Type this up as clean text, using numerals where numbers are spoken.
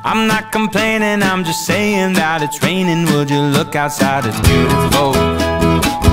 I'm not complaining, I'm just saying that it's raining. Would you look outside, it's beautiful.